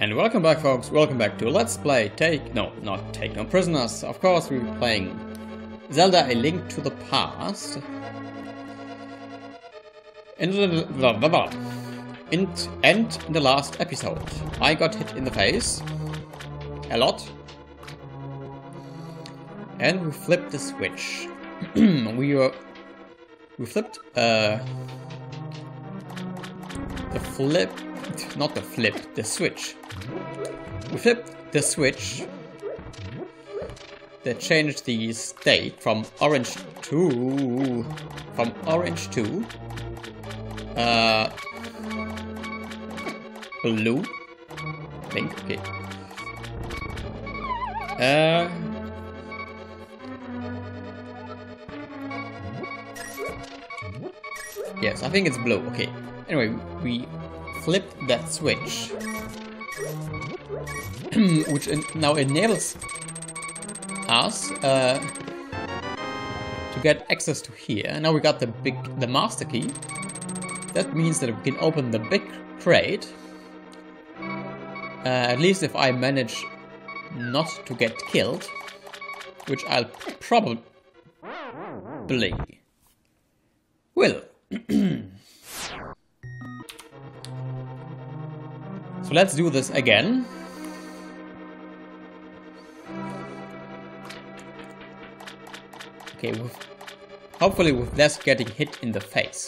And welcome back, folks. Welcome back to Let's Play No Prisoners. Of course, we're playing Zelda: A Link to the Past. And in the last episode, I got hit in the face a lot, and we flipped the switch. we flipped the switch. We flipped the switch that changed the state from orange to blue. Pink. Okay. Yes, I think it's blue. Okay. Anyway, we flipped that switch, which now enables us to get access to here. Now we got the master key. That means that we can open the big crate. At least if I manage not to get killed, which I'll probably will. So let's do this again. Okay, hopefully with less getting hit in the face.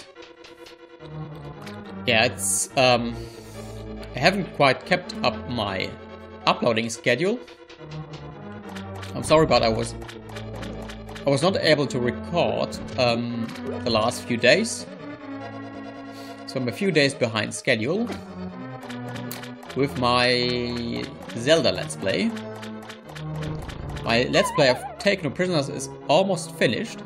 Yeah, it's I haven't quite kept up my uploading schedule. I'm sorry, but I was not able to record the last few days. So I'm a few days behind schedule with my Zelda Let's Play. My Let's Play of Take No Prisoners is almost finished.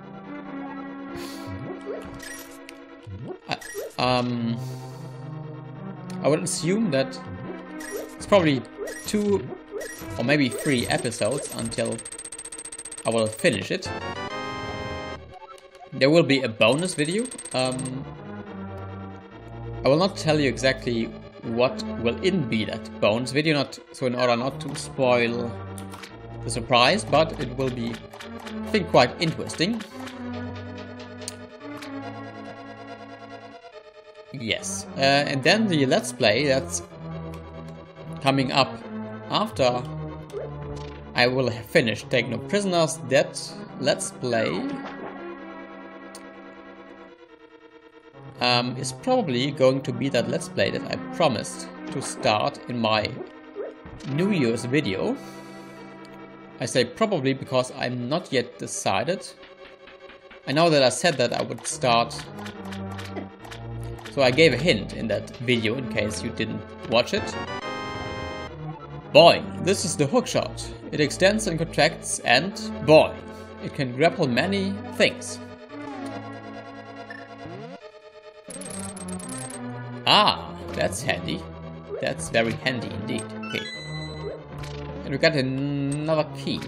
I would assume that it's probably 2 or maybe 3 episodes until I will finish it. There will be a bonus video. I will not tell you exactly what will be that bonus video, so in order not to spoil the surprise, but it will be, I think, quite interesting. Yes, and then the Let's Play that's coming up after I will have finished Take No Prisoners. That Let's Play is probably going to be that Let's Play that I promised to start in my New Year's video. I say probably because I'm not yet decided. I know that I said that I would start, so I gave a hint in that video in case you didn't watch it. Boy, this is the hookshot. It extends and contracts, and boy, it can grapple many things. Ah, that's handy. That's very handy indeed. Okay. And we got another key.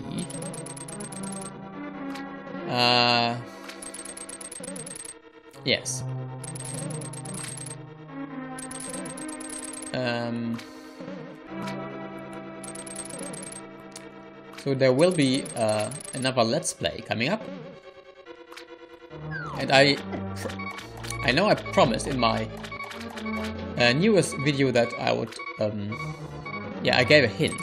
Yes. So there will be another Let's Play coming up. And I know I promised in my newest video that I would, yeah, I gave a hint.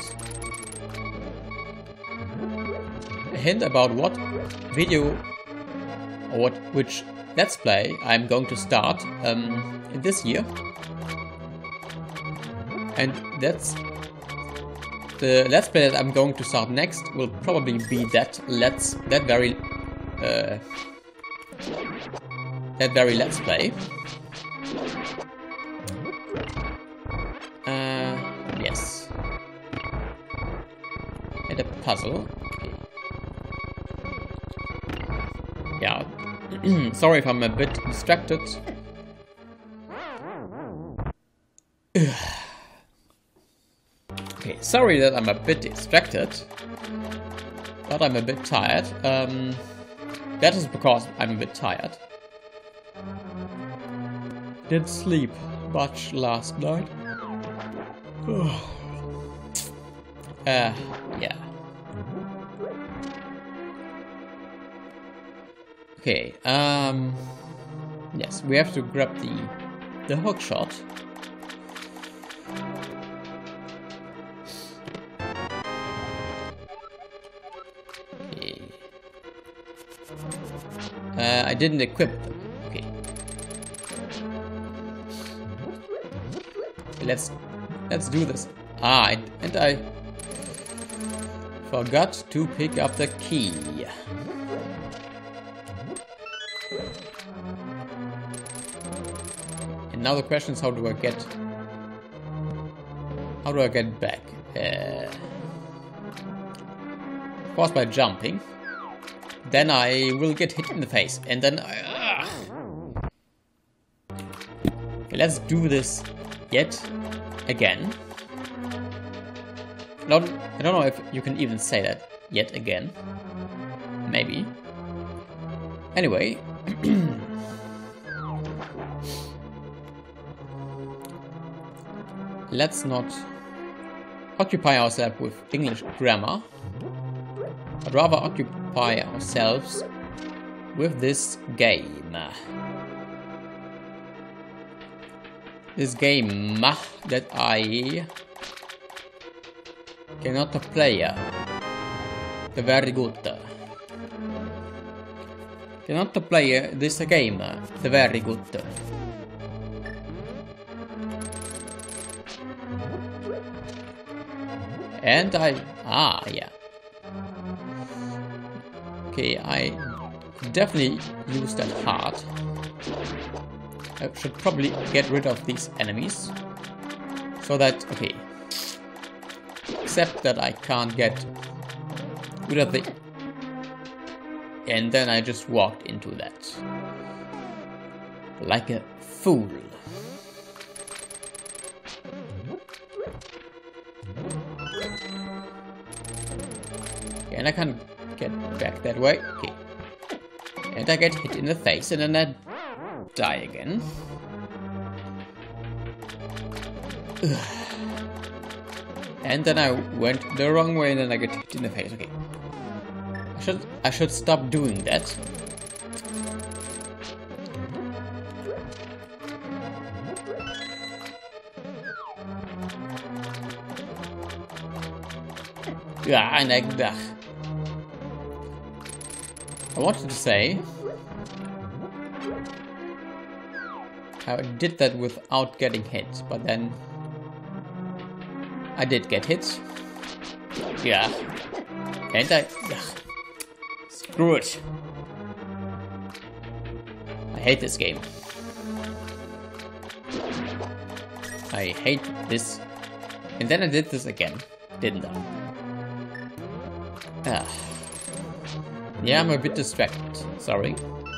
A hint about what video or which Let's Play I'm going to start in this year. And that's the Let's Play that I'm going to start next will probably be that very Let's Play. Yes. And a puzzle. Okay. Yeah. Sorry if I'm a bit distracted. Okay, sorry that I'm a bit distracted, but I'm a bit tired. That is because I'm a bit tired. Didn't sleep much last night. Yeah. Okay, yes, we have to grab the hook shot. Okay. I didn't equip them. Okay. Let's do this. And I forgot to pick up the key. And now the question is, how do I get back? Of course, by jumping. Then I will get hit in the face, and then okay, let's do this yet again. I don't know if you can even say that yet again. Maybe. Anyway. Let's not occupy ourselves with English grammar, but rather occupy ourselves with this game. This game that I cannot play. The very good. Cannot play this game. The very good. And yeah. Okay, I definitely use that heart. I should probably get rid of these enemies. So that, okay. Except that I can't get rid of the... And then I just walked into that. Like a fool. And I can't get back that way. Okay. And I get hit in the face and then I die again. Ugh. And then I went the wrong way and then I get hit in the face. Okay. I should stop doing that. Yeah, and I wanted to say I did that without getting hit, but then I did get hit. Yeah. And screw it. I hate this game. I hate this. And then I did this again, didn't I? Yeah, I'm a bit distracted. Sorry.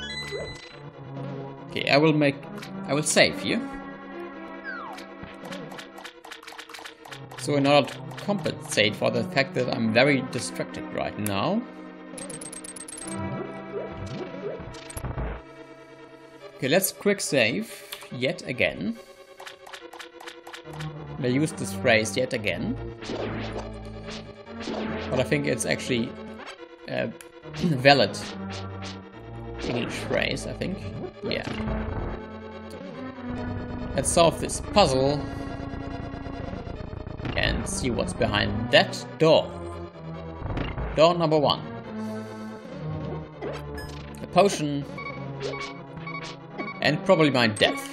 Okay, I will save here. So in order to compensate for the fact that I'm very distracted right now. Okay, let's quick save yet again. I use this phrase yet again. But I think it's actually a valid English phrase, I think. Yeah. Let's solve this puzzle and see what's behind that door. Door number 1. A potion and probably my death.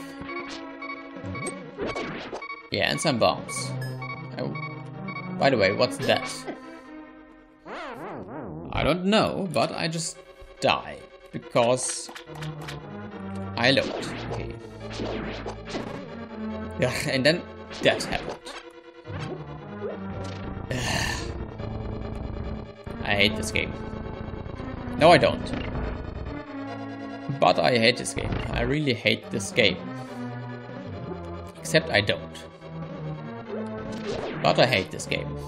Yeah, and some bombs. Oh, by the way, what's that? I don't know, but I just died because I looked. Okay. Yeah, and then that happened. I hate this game. No, I don't. But I hate this game. I really hate this game. Except I don't. But I hate this game.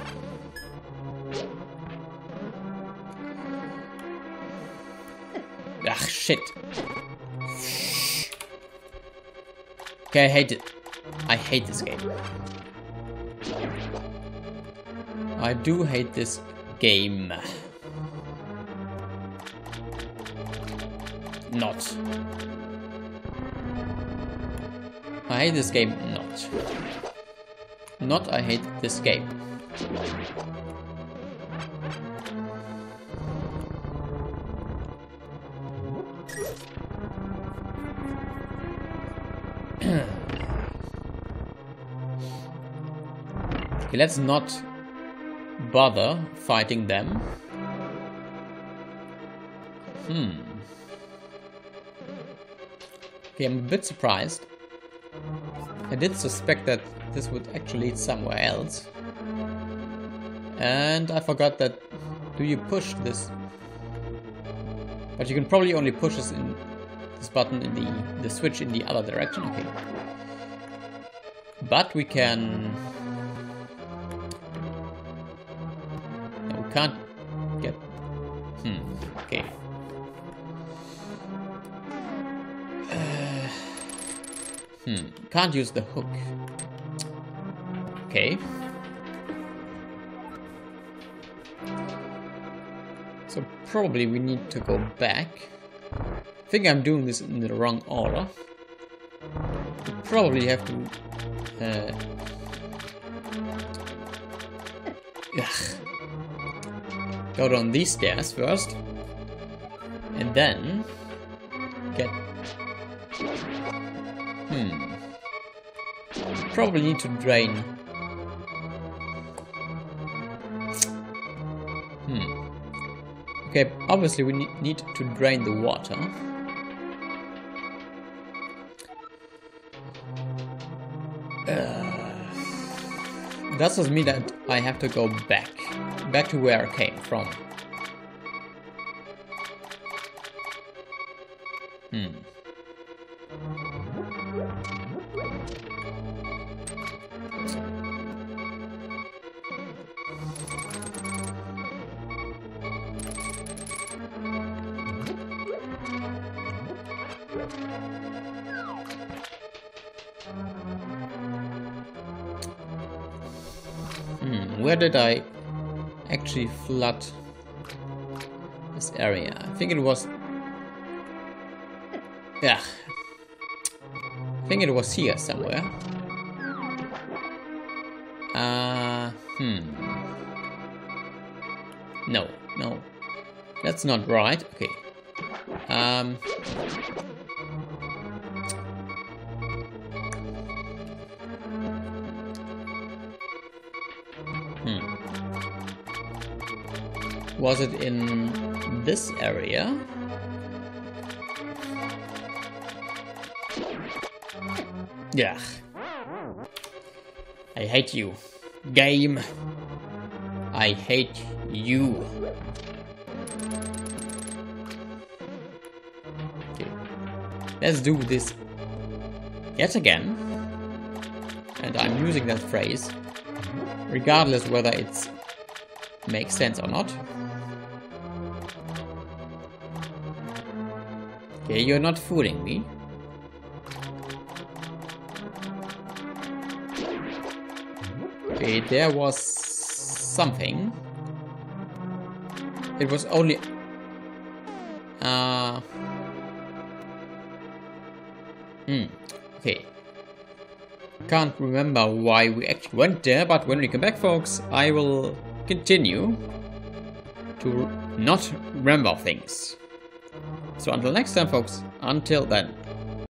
Ah, shit. Okay, I hate it. I hate this game. I do hate this game. Not. I hate this game. Not. Not I hate this game. Okay, let's not bother fighting them. Okay, I'm a bit surprised. I did suspect that this would actually lead somewhere else. And I forgot that... Do you push this? But you can probably only push this in this button in the switch in the other direction. Okay. But we can... No, we can't get... Okay. Can't use the hook. Okay. So probably we need to go back. I think I'm doing this in the wrong order. We probably have to... go down these stairs first. And then... get... Probably need to drain. Okay, obviously we need to drain the water. That does mean that I have to go back to where I came from. Where did I actually flood this area? I think it was... Yeah. I think it was here somewhere. No. That's not right. Okay. Was it in this area? Yeah. I hate you. Game. I hate you. Okay. Let's do this yet again. And I'm using that phrase regardless whether it makes sense or not. Okay, you're not fooling me. Okay, there was something. It was only... Okay. Can't remember why we actually went there, but when we come back, folks, I will continue to not remember things. So until next time, folks, until then.